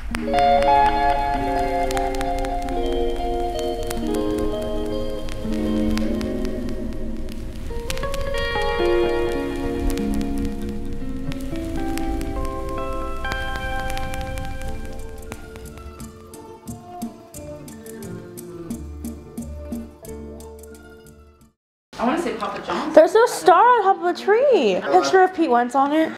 I want to say Papa John's. There's no star on top of the tree. Picture of Pete Wentz on it.